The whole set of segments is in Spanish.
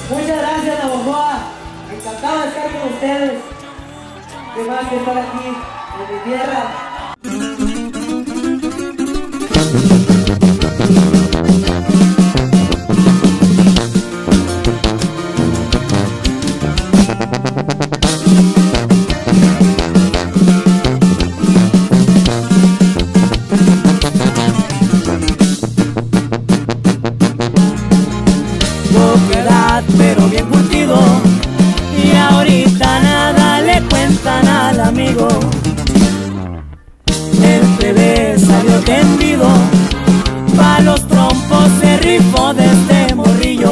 Muchas gracias, Navajoa. Encantado de estar con ustedes. Qué más que estar aquí en mi tierra. Poca pero bien curtido, y ahorita nada le cuentan al amigo. El plebe salió tendido, pa' los trompos se rifó desde morrillo.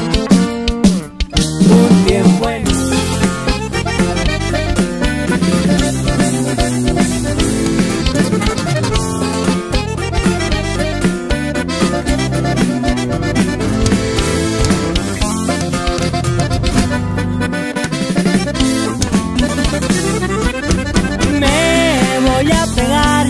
Un tiempo en voy a pegar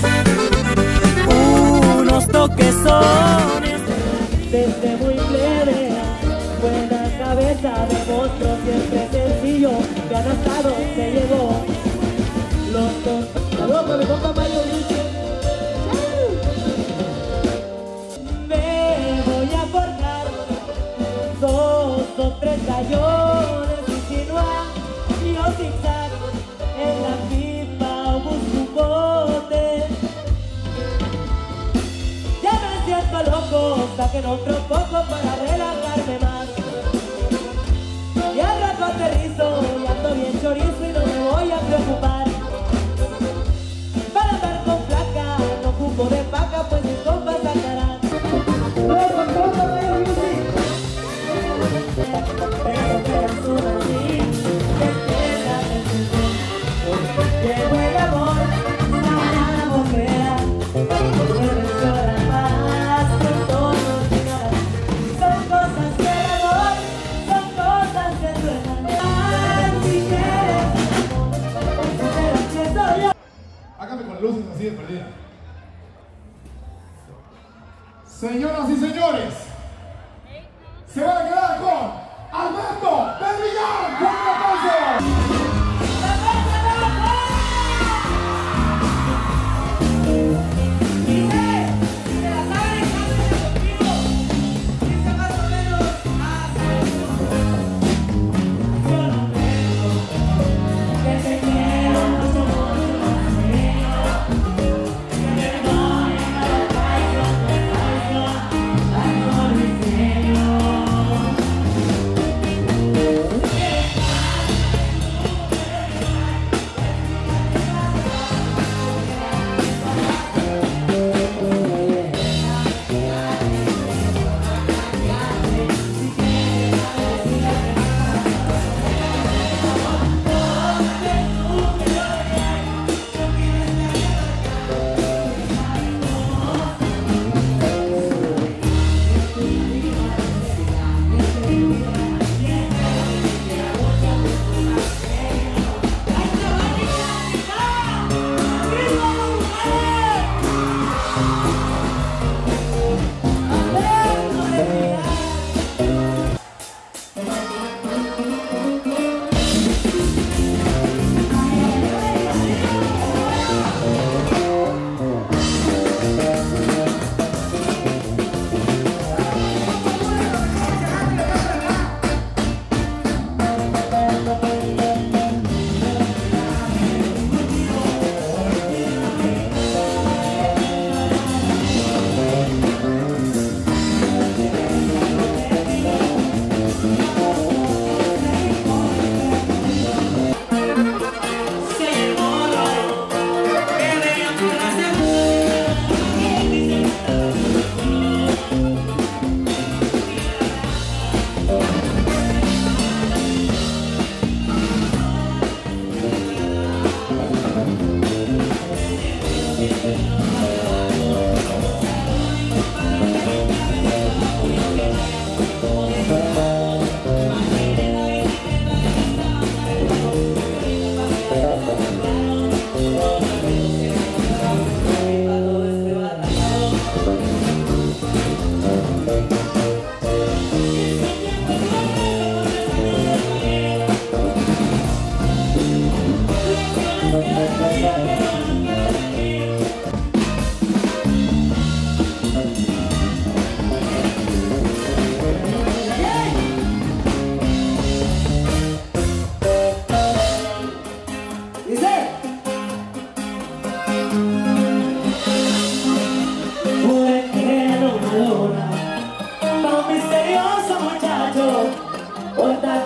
unos toquezones. Desde muy plebe, buena cabeza de monstruo, siempre sencillo, que han estado, se llevó los dos. Saludos para mi compa Mario Lucio. Me voy a forjar 2 o 3 gallones y si no hay, yo zigzag en la pipa o busco un bote. Ya me siento loco, saquen otro poco para relajarme más. Y al rato aterrizo y ando bien chorizo y no me voy a preocupar. Para andar con flaca, no ocupo de paca, pues mis compas sacarán. Luego todo Mario Music. Pero que es una así, que queda de tu llegó el amor, la bofea, porque me llora más con todos los días. Son cosas del amor, son cosas que duelen. Ay, si quieres, pero empiezo yo. Hágame con luces así de perdida. Señoras y señores, se van a quedar con Armando Pedrillán. ¡Fuerte aplauso! I know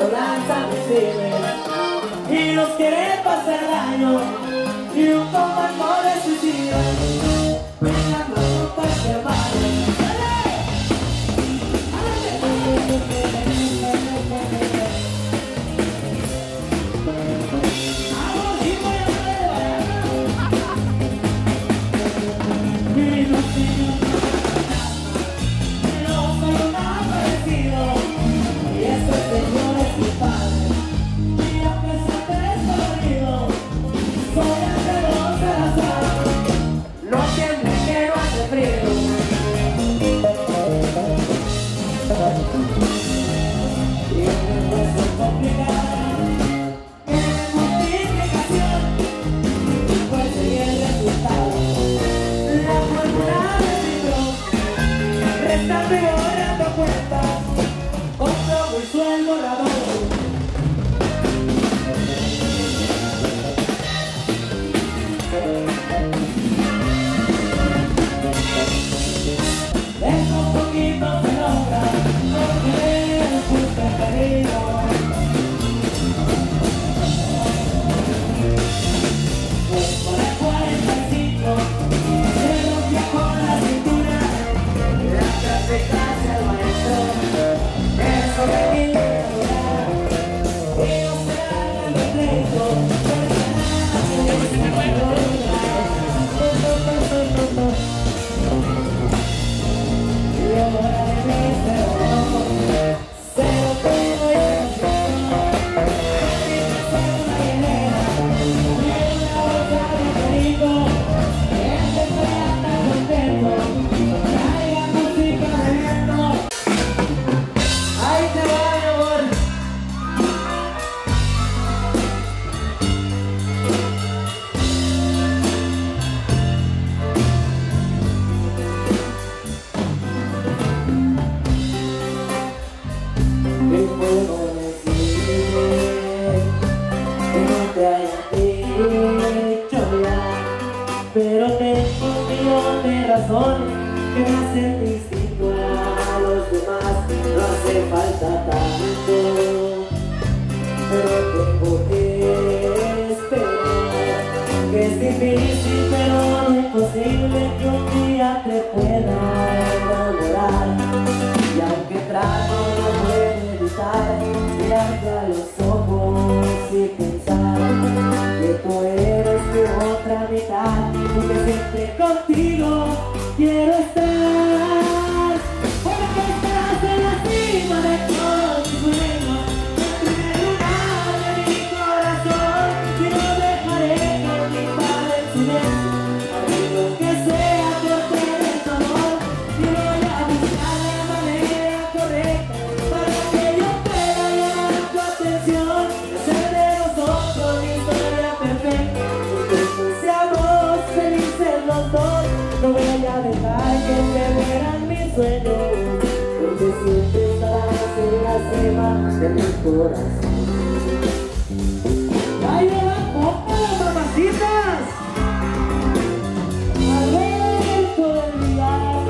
lanza misiles y nos quiere pasar daño y un comando de suicidio. Venga, no para que vale. Pero tengo un millón de razones que me hacen distinto a los demás. No hace falta tanto, pero tengo que esperar. Que es difícil pero no imposible que un día te pueda enamorar. Y aunque trato no puedo evitar mirarte a los ojos y pensar que tú eres mi otra mitad, y que siempre contigo quiero estar. Porque estás en la cima de todos mis sueños, en primer lugar de mi corazón, y no dejaré que mi padre en silencio, lo que sea por tener tu amor, y voy a buscar la manera correcta para que yo pueda llamar tu atención, y hacer de nosotros una historia perfecta. Seamos felices los dos, no voy a dejar que se mueran mis sueños, porque siempre estarás en la cima de mi corazón. ¡Ay, llevan poco, mamacitas! Alberto del Villar.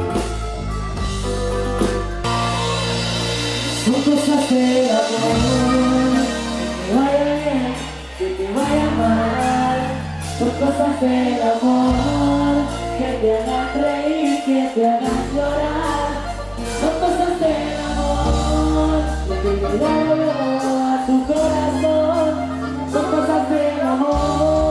Son cosas de amor, que te vaya bien, que te vaya mal. Son cosas del amor que te hagan reír, que te hagan llorar. Son cosas del amor que te llevan a tu corazón. Son cosas del amor.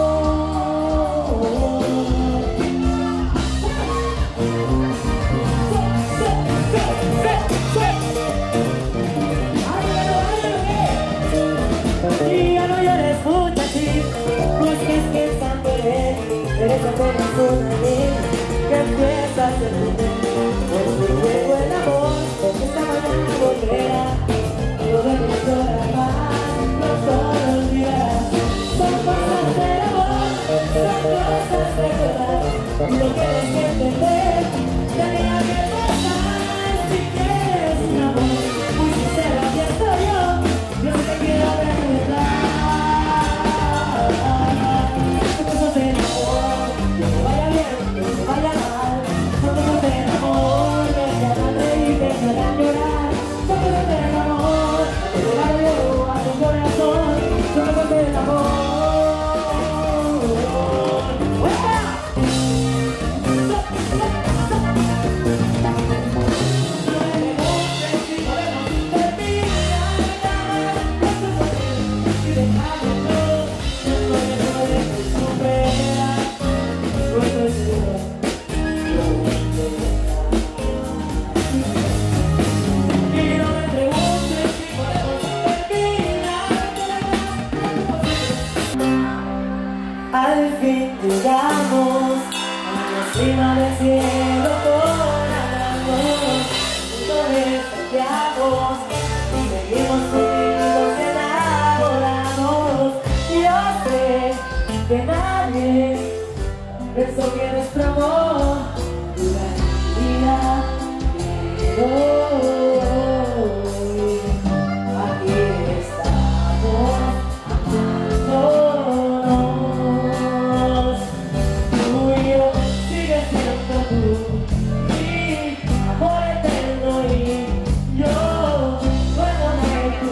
Y ya no llores, muchachito, pues que es que estando eres apenas una niña que empieza a ser porque llegó el amor, esta mañana volverá, lo de mi corazón no todo olvidarás. Son cosas del amor, son cosas de verdad, y lo quieres que entender, tenía que pasar. Si quieres un amor muy sincero, aquí estoy yo te quiero de verdad. Son cosas del amor, que te vaya bien. Prima del cielo por amor, no desafiamos y seguimos unidos enamorados. Yo sé que nadie pensó que nuestro amor duraría, pero aquí estamos amándonos. Tú y yo sigues siendo tú, mi amor eterno, y yo duermo en tu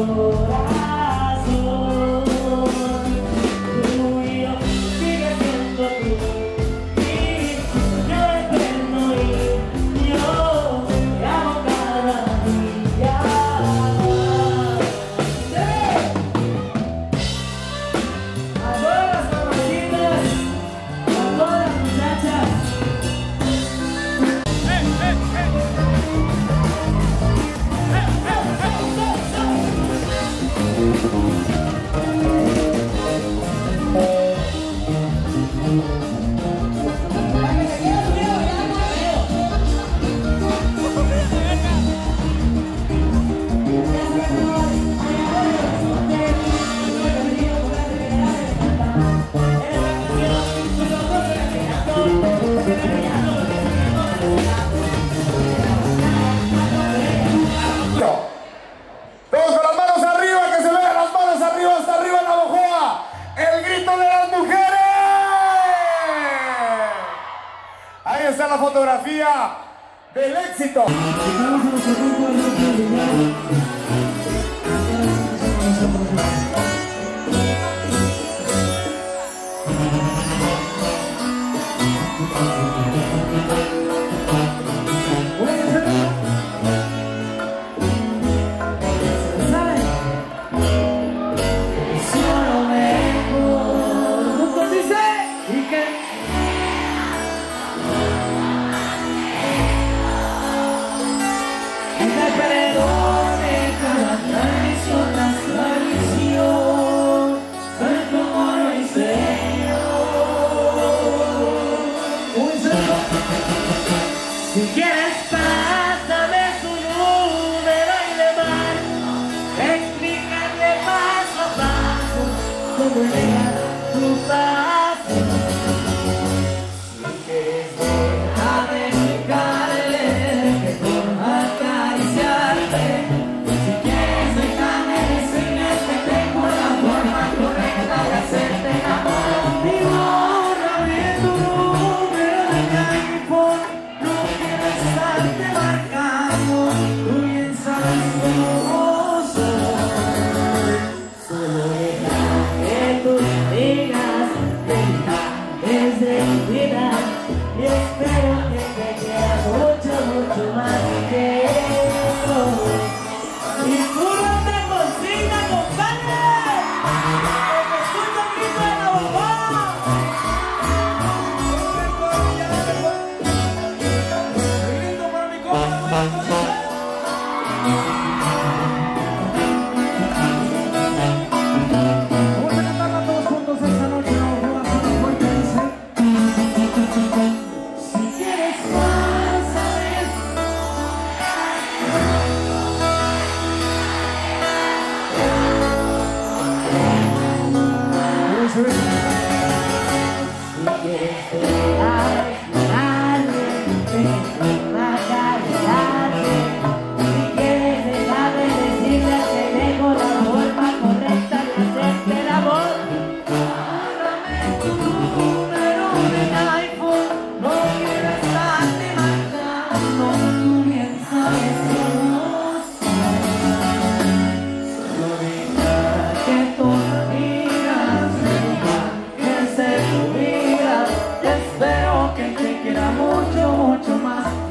corazón. Tú y yo sigues siendo tú, mi yo eterno, y yo te amo cada día. A todas las mamacitas, a todas las muchachas. Todos con las manos arriba, que se vean las manos arriba, hasta arriba en la bojoa. El grito de las mujeres. Ahí está la fotografía del éxito. Si quieres pásame su número y le marco, explícale paso a paso cómo llega tu paso. Si quieres déjame explicarle que forma acariciarte. Si quieres déjame decirles que tengo la forma correcta de hacerte el amor. Y bórrame tu número de iPhone. Estarte marcando, tú bien sabes cómo soy. Solo deja que tú digas detalles de mi vida, y espero que te quiera mucho, mucho más que eso. Y tú no te consignas, compadre, porque escucho el grito de la boca. Vamos a cantarla todos juntos esta noche, ¿no? Corazón fuerte dice. Si quieres más, ¿sabes? Eso es. Si quieres dejar darle, déjame acariciarte. Si quieres dejarme decirle que tengo la forma correcta de hacerte el amor. Mándame tu número de iPhone, no quiero estarte marcando, tú bien sabes cómo soy. Solo deja que tus amigas digan que es de tu vida. Espero que te quiera mucho, mucho más